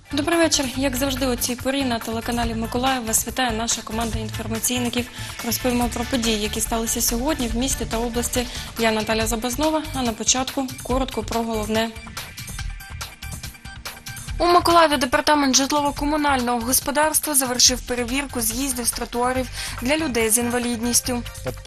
Добрий вечір. Як завжди у цій порі на телеканалі Миколаїв вас вітає наша команда інформаційників. Розповімо про події, які сталися сьогодні в місті та області. Я Наталя Забазнова, а на початку коротко про головне. У Миколаєві департамент житлово-комунального господарства завершив перевірку з'їздів з тротуарів для людей з інвалідністю.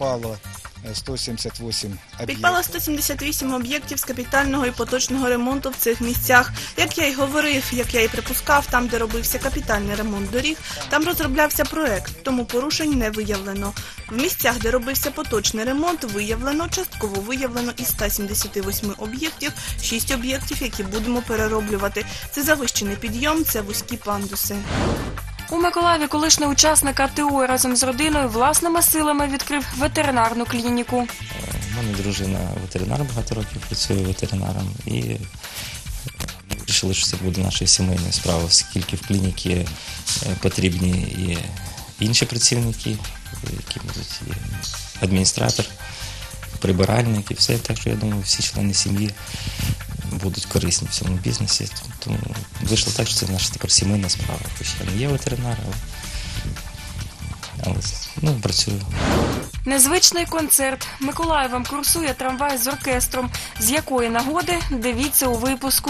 Підпало 178 об'єктів з капітального і поточного ремонту в цих місцях. Як я й говорив, як я й припускав, там, де робився капітальний ремонт доріг, там розроблявся проект, тому порушень не виявлено. В місцях, де робився поточний ремонт, частково виявлено із 178 об'єктів, 6 об'єктів, які будемо перероблювати. Це завищений підйом, це вузькі пандуси. У Миколаєві колишній учасник АТО разом з родиною власними силами відкрив ветеринарну клініку. У мене дружина ветеринар, багато років працює ветеринаром, і ми вирішили, що це буде нашою сімейною справою, оскільки в клініці потрібні і інші працівники, які будуть і адміністратор, прибиральник і все. Так що, я думаю, всі члени сім'ї будуть корисні в цьому бізнесі. Тому вийшло так, що це наша тепер сімейна справа. Хоч я не є ветеринар, але працюю. Незвичний концерт. Миколаєвом курсує трамвай з оркестром. З якої нагоди – дивіться у випуску.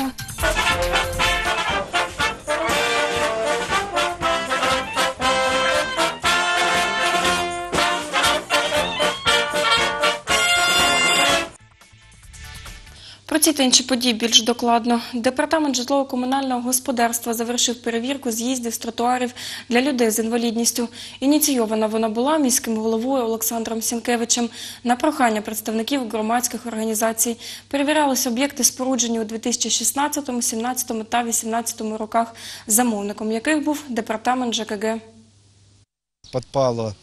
Про ці та інші події більш докладно. Департамент житлово-комунального господарства завершив перевірку з'їздів з тротуарів для людей з інвалідністю. Ініційована вона була міським головою Олександром Сінкевичем на прохання представників громадських організацій. Перевірялися об'єкти, споруджені у 2016, 2017 та 2018 роках, замовником яких був департамент ЖКГ. Підпало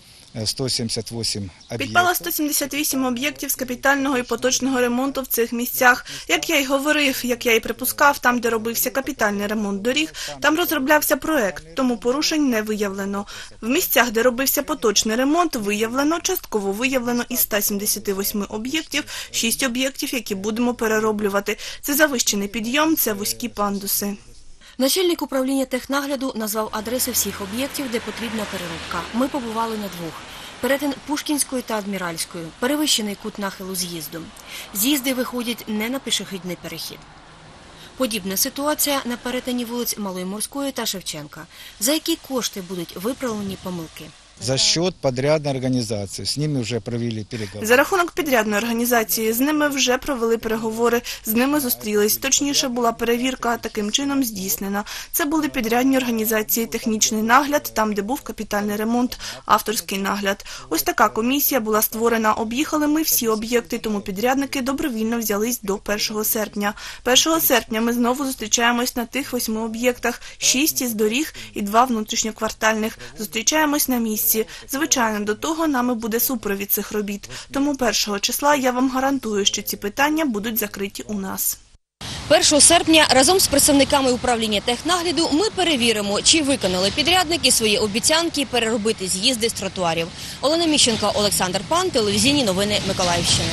178 об'єктів з капітального і поточного ремонту в цих місцях. Як я й говорив, як я й припускав, там, де робився капітальний ремонт доріг, там розроблявся проект, тому порушень не виявлено. В місцях, де робився поточний ремонт, частково виявлено із 178 об'єктів, 6 об'єктів, які будемо перероблювати. Це завищений підйом, це вузькі пандуси. Начальник управління технагляду назвав адреси всіх об'єктів, де потрібна переробка. Ми побували на двох. Перетин Пушкінської та Адміральської, перевищений кут нахилу з'їзду. З'їзди виходять не на пішохідний перехід. Подібна ситуація на перетині вулиць Малої Морської та Шевченка. За які кошти будуть виправлені помилки? За счет подрядной организации. С ними вже провели переговори. За рахунок підрядної організації. З ними вже провели переговори, з ними зустрілись. Точніше, була перевірка таким чином здійснена. Це були підрядні організації, технічний нагляд, там, де був капітальний ремонт, авторський нагляд. Ось така комісія була створена. Об'їхали ми всі об'єкти, тому підрядники добровільно взялись до 1 серпня. 1 серпня ми знову зустрічаємось на тих 8 об'єктах, 6 із доріг і 2 внутрішньоквартальних. Зустрічаємось на місці. Звичайно, до того нами буде супровід цих робіт. Тому 1 числа я вам гарантую, що ці питання будуть закриті у нас. 1 серпня разом з представниками управління технагляду ми перевіримо, чи виконали підрядники свої обіцянки переробити з'їзди з тротуарів. Олена Міщенко, Олександр Пан, телевізійні новини Миколаївщини.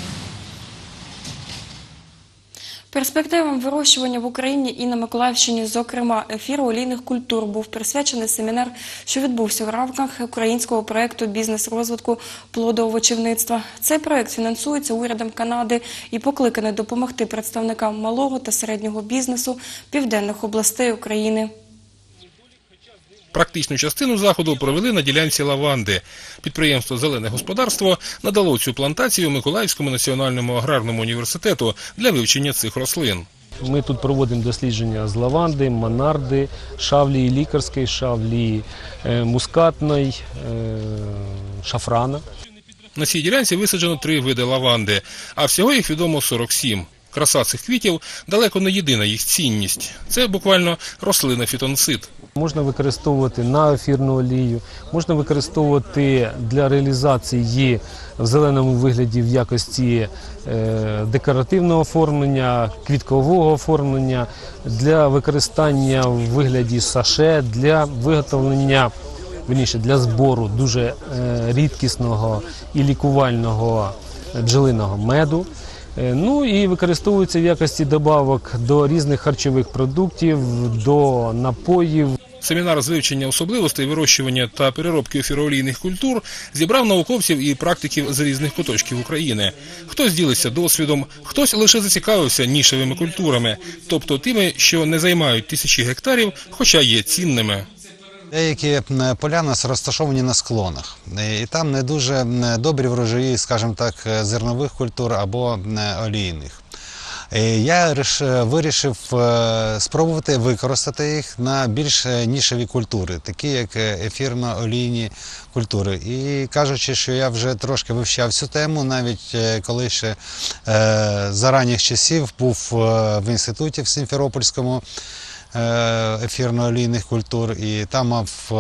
Перспективам вирощування в Україні і на Миколаївщині, зокрема, ефіру олійних культур був присвячений семінар, що відбувся в рамках українського проєкту «Бізнес-розвитку плодоовочівництва». Цей проєкт фінансується урядом Канади і покликаний допомогти представникам малого та середнього бізнесу південних областей України. Практичну частину заходу провели на ділянці лаванди. Підприємство «Зелене господарство» надало цю плантацію Миколаївському національному аграрному університету для вивчення цих рослин. Ми тут проводимо дослідження з лаванди, монарди, шавлії лікарської, шавлії мускатної, шафрана. На цій ділянці висаджено 3 види лаванди, а всього їх відомо 47. Краса цих квітів далеко не єдина їх цінність. Це буквально рослина-фітонцид. Можна використовувати на ефірну олію, можна використовувати для реалізації її в зеленому вигляді в якості декоративного оформлення, квіткового оформлення, для використання в вигляді саше, для виготовлення, для збору дуже рідкісного і лікувального бджолиного меду. Ну і використовуються в якості добавок до різних харчових продуктів, до напоїв. Семінар з вивчення особливостей вирощування та переробки ефіроолійних культур зібрав науковців і практиків з різних куточків України. Хтось ділився досвідом, хтось лише зацікавився нішевими культурами, тобто тими, що не займають тисячі гектарів, хоча є цінними. Деякі поля у нас розташовані на склонах, і там не дуже добрі врожаї, скажімо так, зернових культур або олійних. Я вирішив спробувати використати їх на більш нішеві культури, такі як ефірно-олійні культури. І кажучи, що я вже трошки вивчав цю тему, навіть коли ще за ранніх часів був в інституті в Сімферопольському, ефірно-олійних культур, і там мав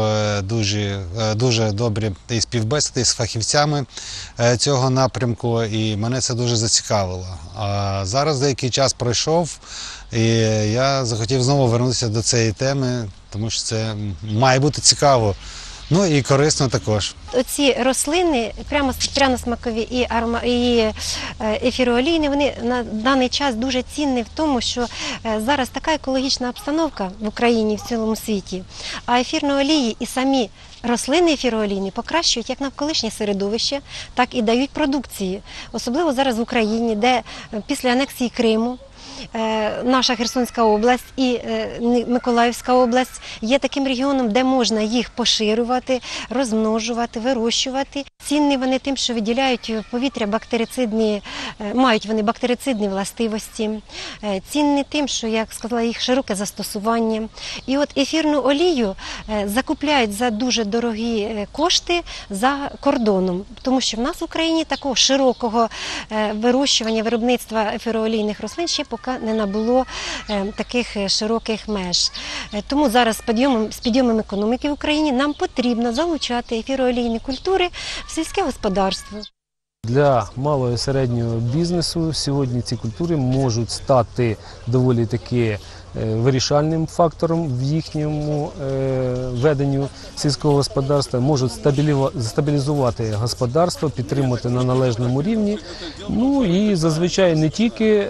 дуже добрі співбесіди з фахівцями цього напрямку, і мене це дуже зацікавило. А зараз деякий час пройшов, і я захотів знову вернутися до цієї теми, тому що це має бути цікаво. Ну і корисно також. Оці рослини, пряно-смакові і ефіроолійні, вони на даний час дуже цінні в тому, що зараз така екологічна обстановка в Україні і в цілому світі, а ефірні олії і самі рослини ефіроолійні покращують як навколишнє середовище, так і дають продукції. Особливо зараз в Україні, де після анексії Криму наша Херсонська область і Миколаївська область є таким регіоном, де можна їх поширювати, розмножувати, вирощувати. Цінні вони тим, що виділяють в повітря мають вони бактерицидні властивості. Цінні тим, що, як сказала, їх широке застосування. І от ефірну олію закупляють за дуже дорогі кошти за кордоном, тому що в нас в Україні такого широкого вирощування, виробництва ефіроолійних рослин ще поки не набуло таких широких меж. Тому зараз з підйомом економіки в Україні нам потрібно залучати ефіроолійні культури в сільське господарство. Для малого і середнього бізнесу сьогодні ці культури можуть стати доволі таки вирішальним фактором в їхньому веденню сільського господарства, можуть стабілізувати господарство, підтримати на належному рівні. Ну і зазвичай не тільки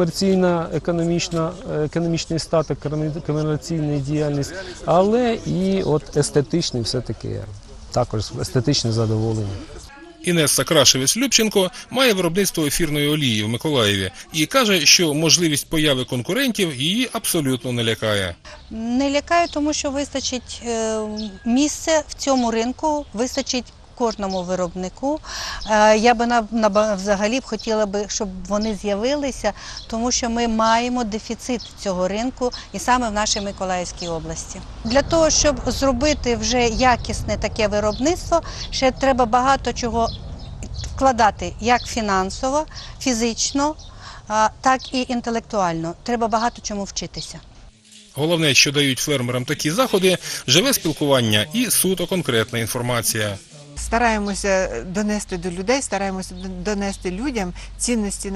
економічний статок, комерційна діяльність, але і от естетичний все-таки, також естетичне задоволення. Інеса Крашевець-Любченко має виробництво ефірної олії в Миколаєві і каже, що можливість появи конкурентів її абсолютно не лякає. Не лякає, тому що вистачить місця в цьому ринку, вистачить кожному виробнику. Я би взагалі хотіла би, щоб вони з'явилися, тому що ми маємо дефіцит цього ринку і саме в нашій Миколаївській області. Для того, щоб зробити вже якісне таке виробництво, ще треба багато чого вкладати, як фінансово, фізично, так і інтелектуально. Треба багато чому вчитися. Головне, що дають фермерам такі заходи – живе спілкування і суто конкретна інформація. Стараємося донести до людей, стараємося донести людям цінності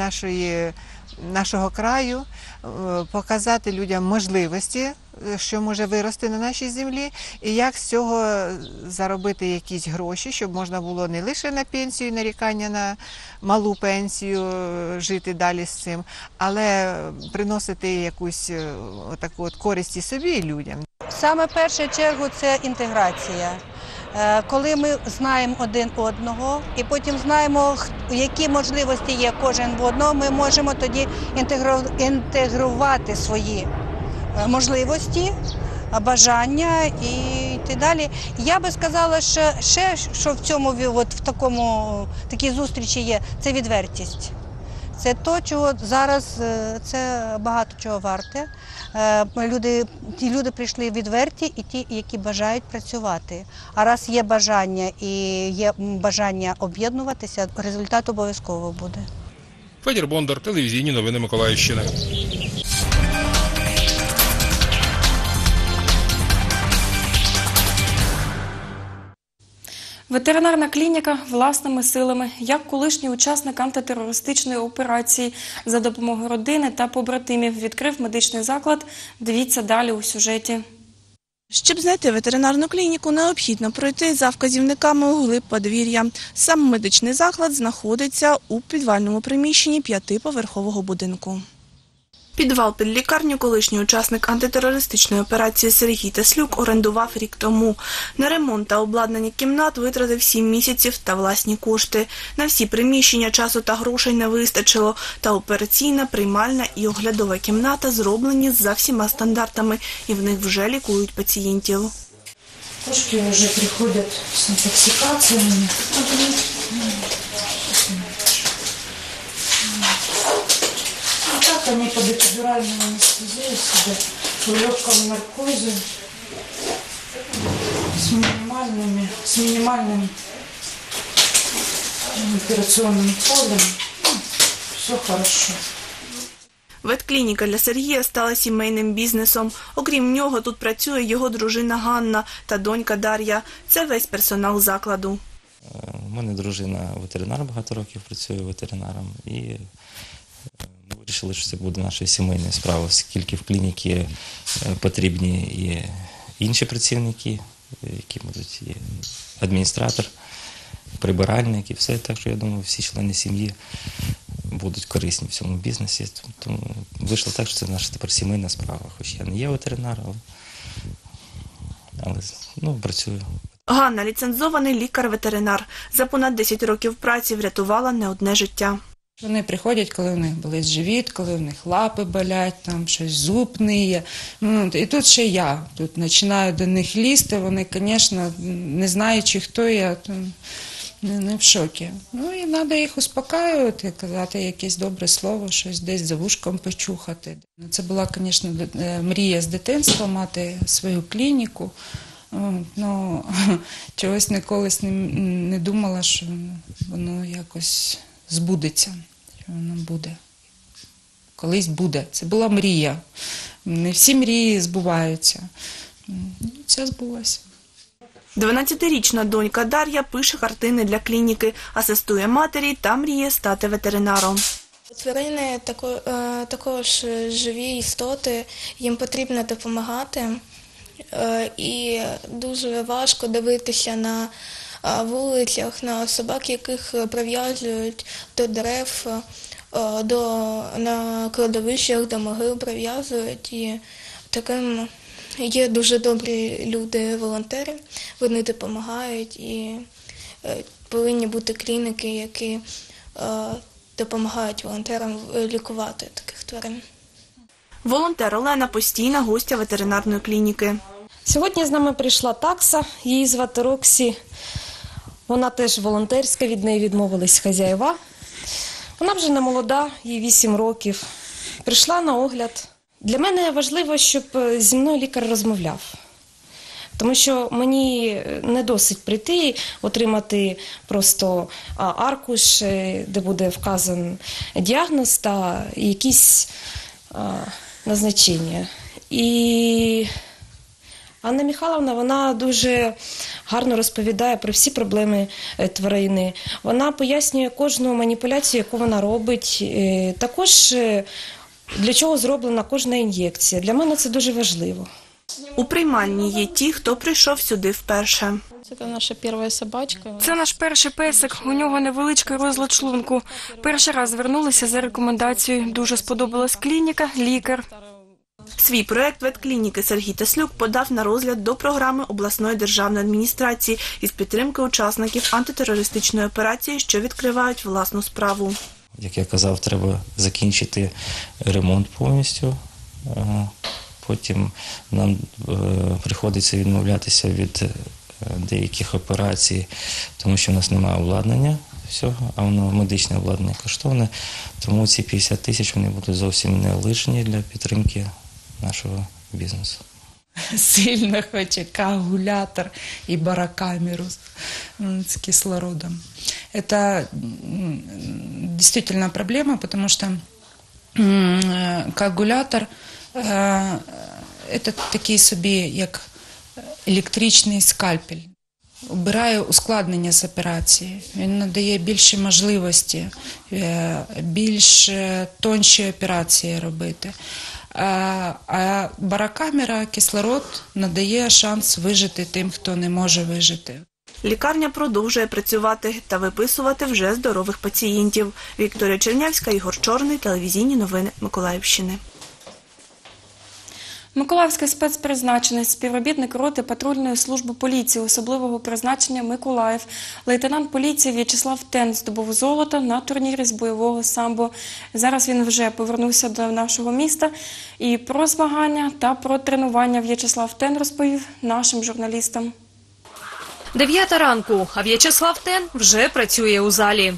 нашого краю, показати людям можливості, що може вирости на нашій землі, і як з цього заробити якісь гроші, щоб можна було не лише на пенсію, нарікання на малу пенсію, жити далі з цим, але приносити якусь таку от користь і собі, і людям. Саме в першу чергу це інтеграція. Коли ми знаємо один одного і потім знаємо, які можливості є кожен в одного, ми можемо тоді інтегрувати свої можливості, бажання і йти далі. Я би сказала, що в такій зустрічі є, це відвертість. Це то, чого зараз, це багато чого варте. Ті люди прийшли відверті і ті, які бажають працювати. А раз є бажання і є бажання об'єднуватися, результат обов'язково буде. Федір Бондар, телевізійні новини Миколаївщини. Ветеринарна клініка власними силами. Як колишній учасник антитерористичної операції за допомогою родини та побратимів відкрив медичний заклад, дивіться далі у сюжеті. Щоб знайти ветеринарну клініку, необхідно пройти за вказівниками углиб подвір'я. Сам медичний заклад знаходиться у підвальному приміщенні 5-поверхового будинку. Підвал під лікарню колишній учасник антитерористичної операції Сергій Теслюк орендував рік тому. На ремонт та обладнання кімнат витратив 7 місяців та власні кошти. На всі приміщення часу та грошей не вистачило. Та операційна, приймальна і оглядова кімната зроблені за всіма стандартами, і в них вже лікують пацієнтів. Кошки вже приходять з інтоксикаціями. Так они под эпидуральной анестезией сидят, в легком наркозе, с минимальным операционным полем. Все хорошо. Ветклініка для Сергія стала сімейним бізнесом. Окрім нього, тут працює його дружина Ганна та донька Дар'я. Це весь персонал закладу. У мене дружина ветеринар, багато років працює ветеринаром, і ми вирішили, що це буде нашою сімейною справою, оскільки в клініці потрібні і інші працівники, які будуть і адміністратор, прибиральник і все. Так що я думаю, всі члени сім'ї будуть корисні в цьому бізнесі. Тому вийшло так, що це наша тепер сімейна справа. Хоч я не є ветеринар, але працюю. Ганна – ліцензований лікар-ветеринар. За понад 10 років праці врятувала не одне життя. Вони приходять, коли у них болить живіт, коли у них лапи болять, там щось зуб ниє. І тут ще я. Тут починаю до них лізти, вони, звісно, не знаючи, хто я, не в шокі. І треба їх успокаювати, казати якесь добре слово, щось десь за вушком почухати. Це була, звісно, мрія з дитинства мати свою клініку. Чогось ніколи не думала, що воно якось збудеться, що воно буде. Колись буде. Це була мрія. Не всі мрії збуваються. Це збулося. 12-річна донька Дар'я пише картини для клініки, асистує матері та мріє стати ветеринаром. Тварини також живі істоти, їм потрібно допомагати. І дуже важко дивитися на вулицях, на собак, яких прив'язують до дерев, на кладовищах, до могил прив'язують. І таким є дуже добрі люди, волонтери, вони допомагають, і повинні бути клініки, які допомагають волонтерам лікувати таких тварин. Волонтер Олена – постійна гостя ветеринарної клініки. Сьогодні з нами прийшла такса, її звати Роксі. Вона теж волонтерська, від неї відмовились хазяїва. Вона вже не молода, їй 8 років. Прийшла на огляд. Для мене важливо, щоб зі мною лікар розмовляв. Тому що мені не досить прийти, отримати просто аркуш, де буде вказан діагноз та якісь назначення. І Анна Михайловна, вона дуже гарно розповідає про всі проблеми тварини. Вона пояснює кожну маніпуляцію, яку вона робить. Також для чого зроблена кожна ін'єкція. Для мене це дуже важливо. У приймальні є ті, хто прийшов сюди вперше. Це наша перша собачка. Це наш перший песик. У нього невеличкий розлад шлунку. Перший раз звернулися за рекомендацією. Дуже сподобалась клініка, лікар. Свій проект ветклініки Сергій Теслюк подав на розгляд до програми обласної державної адміністрації із підтримки учасників антитерористичної операції, що відкривають власну справу. Як я казав, треба закінчити ремонт повністю. Потім нам приходиться відмовлятися від деяких операцій, тому що в нас немає обладнання всього, а воно медичне обладнання коштовне. Тому ці 50 тисяч вони будуть зовсім не лишні для підтримки нашого бізнесу. Сильно хоче коагулятор и барокамеру с кислородом. Это действительно проблема, потому что коагулятор это такий собі, як електричний скальпель. Убирає ускладнення з операції. Він надає більші можливості, більш тонші операції робити. А барокамера, кислород надає шанс вижити тим, хто не може вижити. Лікарня продовжує працювати та виписувати вже здорових пацієнтів. Вікторія Чернявська, Ігор Чорний, телевізійні новини Миколаївщини. Миколаївський спецпризначенець, співробітник роти патрульної служби поліції особливого призначення «Миколаїв», лейтенант поліції В'ячеслав Тен здобув золото на турнірі з бойового самбо. Зараз він вже повернувся до нашого міста. І про змагання та про тренування В'ячеслав Тен розповів нашим журналістам. 9 ранку, а В'ячеслав Тен вже працює у залі.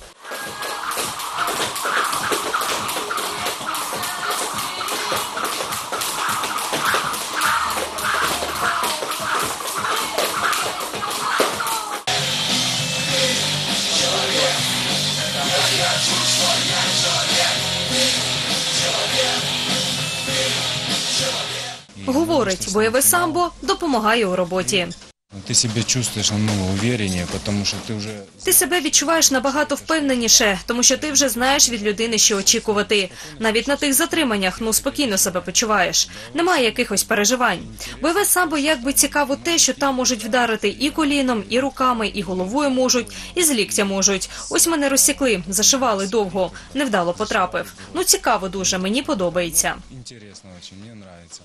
Говорить, бойове самбо допомагає у роботі. Ти себе чувствуєш намного уверенніше, тому що ти вже... Ти себе відчуваєш набагато впевненіше, тому що ти вже знаєш від людини, що очікувати. Навіть на тих затриманнях, спокійно себе почуваєш. Немає якихось переживань. Бойове самбо якби цікаво те, що там можуть вдарити і коліном, і руками, і головою можуть, і з ліктя можуть. Ось мене розсікли, зашивали довго. Невдало потрапив. Цікаво дуже, мені подобається. Інтересно дуже, мені подобається.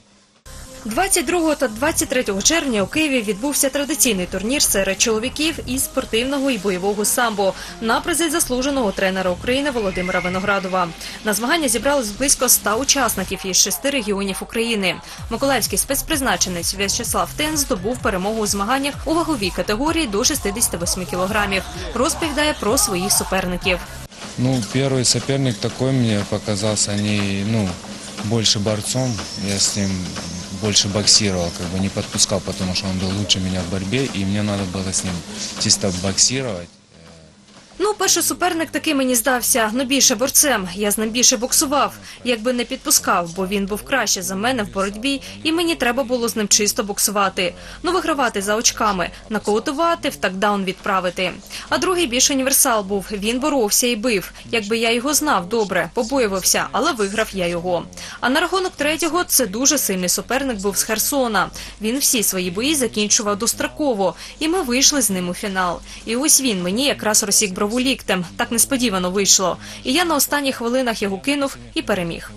22 та 23 червня у Києві відбувся традиційний турнір серед чоловіків із спортивного і бойового самбо на призи заслуженого тренера України Володимира Виноградова. На змагання зібрались близько 100 учасників із 6 регіонів України. Миколаївський спецпризначенець В'ячеслав Тен здобув перемогу у змаганнях у ваговій категорії до 68 кілограмів. Розповідає про своїх суперників. Перший суперник такий мені показався більше борцом. Я з ним больше боксировал, не подпускал, потому что он был лучше меня в борьбе, и мне надо было с ним чисто боксировать. Перший суперник таки мені здався, більше борцем. Я з ним більше боксував, якби не підпускав, бо він був краще за мене в боротьбі, і мені треба було з ним чисто боксувати. Вигравати за очками, нокаутувати, в такдаун відправити. А другий більш універсал був, він боровся і бив. Якби я його знав добре, побоювався, але виграв я його. А на рахунок третього, це дуже сильний суперник був з Херсона. Він всі свої бої закінчував достроково, і ми вийшли з ним у фінал. І ось він мені якраз розсік брову ліктем. Так несподівано вийшло. І я на останніх хвилинах його кинув і переміг.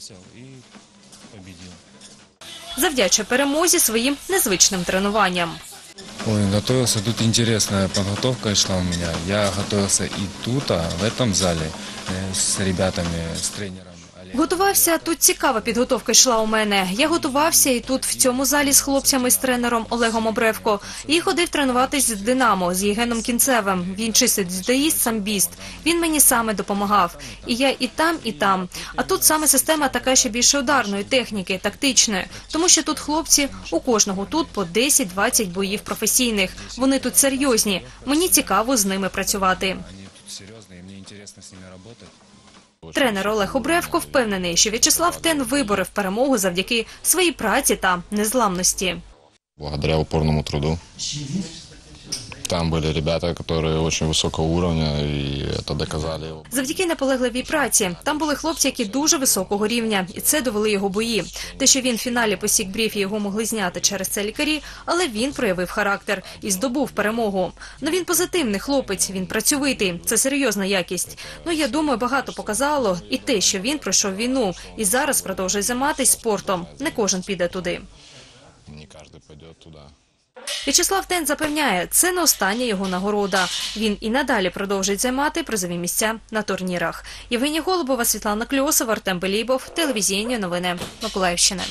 Завдячує перемозі своїм незвичним тренуванням. Готовился, тут интересная подготовка шла у меня. Я готовился и тут, в этом зале, с ребятами, с тренером. Готувався, тут цікава підготовка йшла у мене. Я готувався і тут в цьому залі з хлопцями, з тренером Олегом Обревко. І ходив тренуватись з «Динамо», з Євгеном Кінцевим. Він чистий дзюдоїст, самбіст. Він мені саме допомагав. І я і там, і там. А тут саме система така ще більше ударної техніки, тактичної. Тому що тут хлопці, у кожного тут по 10-20 боїв професійних. Вони тут серйозні. Мені цікаво з ними працювати. Вони тут серйозні, і мені інтересно з ними працювати. Тренер Олег Обревко впевнений, що В'ячеслав Тен виборов перемогу завдяки своїй праці та незламності. Благодаря упорному труду. Там були ребята, які дуже високого уровня, і це доказали. Завдяки наполегливій праці. Там були хлопці, які дуже високого рівня, і це довели його бої. Те, що він в фіналі посік брів і його могли зняти через це лікарі, але він проявив характер і здобув перемогу. Він позитивний хлопець, він працьовитий, це серйозна якість. Я думаю, багато показало і те, що він пройшов війну і зараз продовжує займатися спортом. Не кожен піде туди. Не кожен піде туди. В'ячеслав Тен запевняє, це не остання його нагорода. Він і надалі продовжить займати призові місця на турнірах. Євгенія Голубова, Світлана Кльосова, Артем Белібов, телевізійні новини Миколаївщини.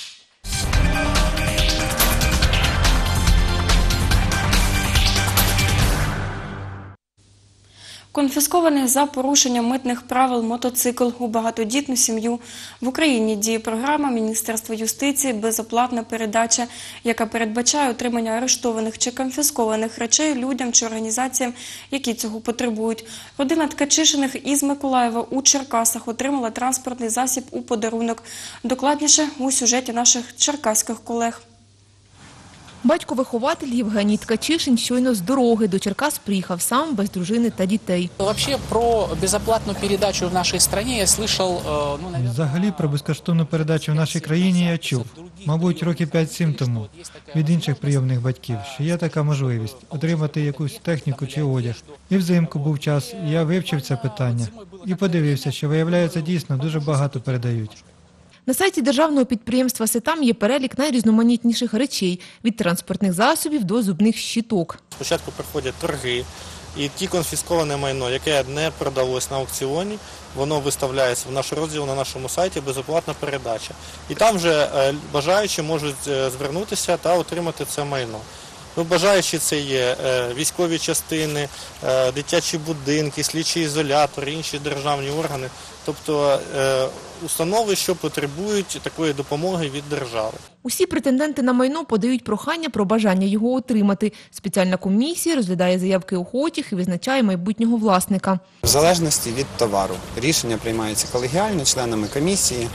Конфіскований за порушення митних правил мотоцикл у багатодітну сім'ю. В Україні діє програма Міністерства юстиції «Безоплатна передача», яка передбачає отримання арештованих чи конфіскованих речей людям чи організаціям, які цього потребують. Родина Ткачишиних із Миколаєва у Черкасах отримала транспортний засіб у подарунок. Докладніше у сюжеті наших черкаських колег. Батько-вихователь Євгеній Ткачишин щойно з дороги до Черкас приїхав сам, без дружини та дітей. Вообще про безоплатну передачу в нашій країні я слышав, Взагалі про безкоштовну передачу в нашій країні я чув, мабуть, років 5-7 тому, від інших прийомних батьків, що є така можливість – отримати якусь техніку чи одяг. І взимку був час, і я вивчив це питання. І подивився, що, виявляється, дійсно дуже багато передають. На сайті державного підприємства «Сетам» є перелік найрізноманітніших речей – від транспортних засобів до зубних щіток. Спочатку проходять торги, і ті конфісковане майно, яке не продалось на аукціоні, воно виставляється в наш розділ на нашому сайті «Безоплатна передача». І там вже бажаючі можуть звернутися та отримати це майно. Бажаючі це є військові частини, дитячі будинки, слідчі ізолятори, інші державні органи, тобто установи, що потребують такої допомоги від держави. Усі претенденти на майно подають прохання про бажання його отримати. Спеціальна комісія розглядає заявки охочих і визначає майбутнього власника. В залежності від товару. Рішення приймаються колегіально, членами комісії,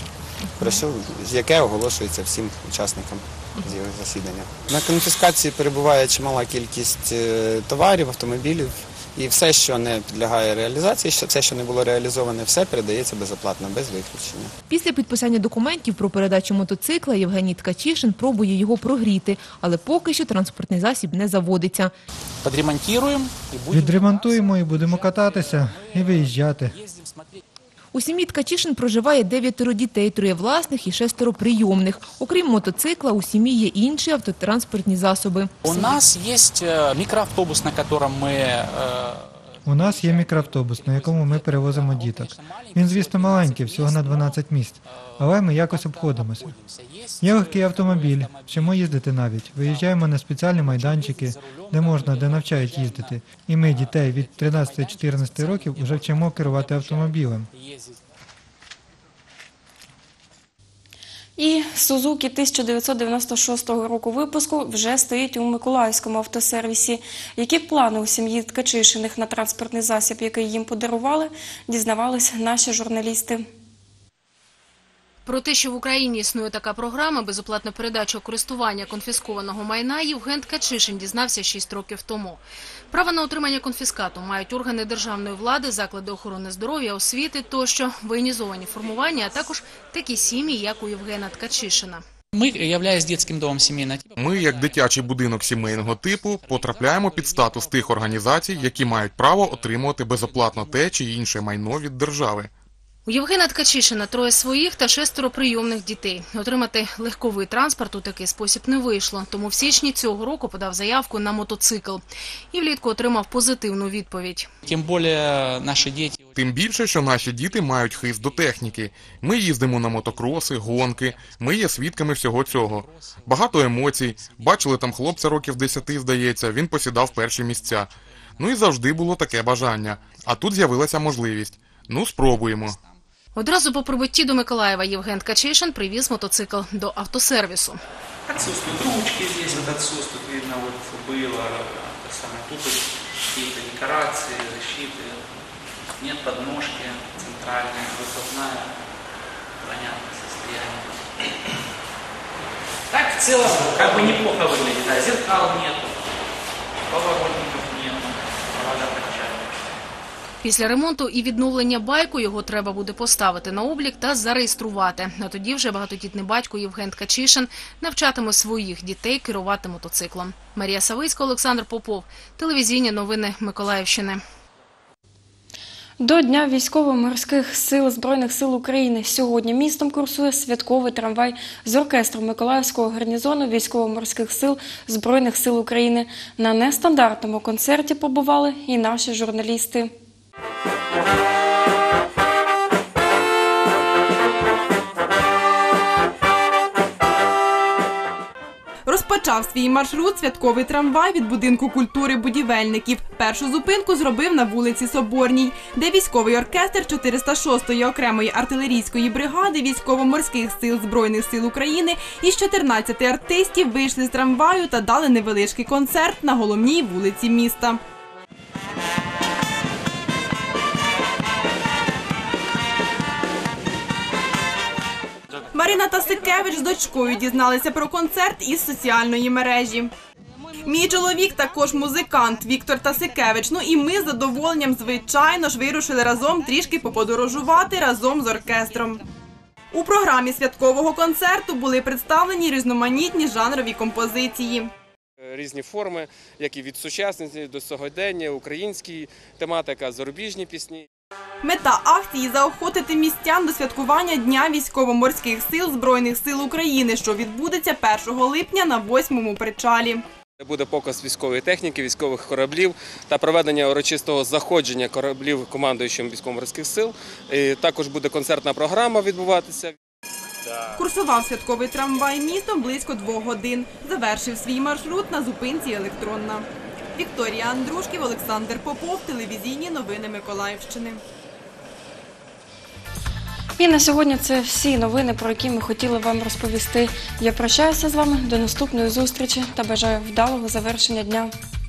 яке оголошується всім учасникам засідання. На конфіскації перебуває чимала кількість товарів, автомобілів. І все, що не підлягає реалізації, все, що не було реалізоване, все передається безоплатно, без виключення. Після підписання документів про передачу мотоцикла Євгеній Ткачишин пробує його прогріти, але поки що транспортний засіб не заводиться. Відремонтуємо і будемо кататися і виїжджати. У сім'ї Ткачишин проживає 9 дітей, 3 власних і 6 прийомних. Окрім мотоцикла, у сім'ї є інші автотранспортні засоби. У нас є мікроавтобус, на якому ми... У нас є мікроавтобус, на якому ми перевозимо діток. Він, звісно, маленький, всього на 12 місць, але ми якось обходимося. Є легкий автомобіль, вчимо їздити навіть. Виїжджаємо на спеціальні майданчики, де навчають їздити. І ми, дітей від 13-14 років, вже вчимо керувати автомобілем. І Сузукі 1996 року випуску вже стоїть у Миколаївському автосервісі. Які плани у сім'ї Ткачишиних на транспортний засіб, який їм подарували, дізнавались наші журналісти. Про те, що в Україні існує така програма безоплатна передача у користування конфіскованого майна, Євген Ткачишин дізнався 6 років тому. Право на отримання конфіскату мають органи державної влади, заклади охорони здоров'я, освіти тощо, воєнізовані формування, а також такі сім'ї, як у Євгена Ткачишина. Ми, як дитячий будинок сімейного типу, потрапляємо під статус тих організацій, які мають право отримувати безоплатно те чи інше майно від держави. У Євгена Ткачишина 3 своїх та 6 прийомних дітей. Отримати легковий транспорт у такий спосіб не вийшло, тому в січні цього року подав заявку на мотоцикл. І влітку отримав позитивну відповідь. Тим більше, що наші діти мають хист до техніки. Ми їздимо на мотокроси, гонки, ми є свідками всього цього. Багато емоцій. Бачили там хлопця років 10, здається, він посідав перші місця. Ну і завжди було таке бажання. А тут з'явилася можливість. Ну, спробуємо. Одразу по прибутті до Миколаєва Євген Ткачишин привіз мотоцикл до автосервісу. Отсутствуют ручки здесь, отсутствует, видно, было, тут какие-то декорации, защиты, нет подножки центральной, выходная, понятное состояние. Так, в целом, как бы неплохо выглядит, а зеркал нету, поворотников нету, провода качают. Після ремонту і відновлення байку його треба буде поставити на облік та зареєструвати. А тоді вже багатодітний батько Євген Ткачишин навчатиме своїх дітей керувати мотоциклом. Марія Савицька, Олександр Попов. Телевізійні новини Миколаївщини. До Дня військово-морських сил Збройних сил України сьогодні містом курсує святковий трамвай з оркестром Миколаївського гарнізону військово-морських сил Збройних сил України. На нестандартному концерті побували і наші журналісти. Розпочав свій маршрут святковий трамвай від будинку культури будівельників. Першу зупинку зробив на вулиці Соборній, де військовий оркестр 406-ї окремої артилерійської бригади військово-морських сил Збройних сил України із 14 артистів вийшли з трамваю та дали невеличкий концерт на головній вулиці міста. Марина Тасикевич з дочкою дізналися про концерт із соціальної мережі. Мій чоловік також музикант Віктор Тасикевич. Ну і ми з задоволенням, звичайно ж, вирушили разом трішки поподорожувати разом з оркестром. У програмі святкового концерту були представлені різноманітні жанрові композиції. Різні форми, як і від сучасності до сьогодення, українські тематика, зарубіжні пісні. Мета акції – заохотити містян до святкування Дня військово-морських сил Збройних сил України, що відбудеться 1 липня на 8-му причалі. Буде показ військової техніки, військових кораблів та проведення урочистого заходження кораблів командуючим військово-морських сил. І також буде концертна програма відбуватися. Курсував святковий трамвай містом близько 2 годин. Завершив свій маршрут на зупинці «Електронна». Вікторія Андрушків, Олександр Попов, телевізійні новини Миколаївщини. І на сьогодні це всі новини, про які ми хотіли вам розповісти. Я прощаюся з вами, до наступної зустрічі та бажаю вдалого завершення дня.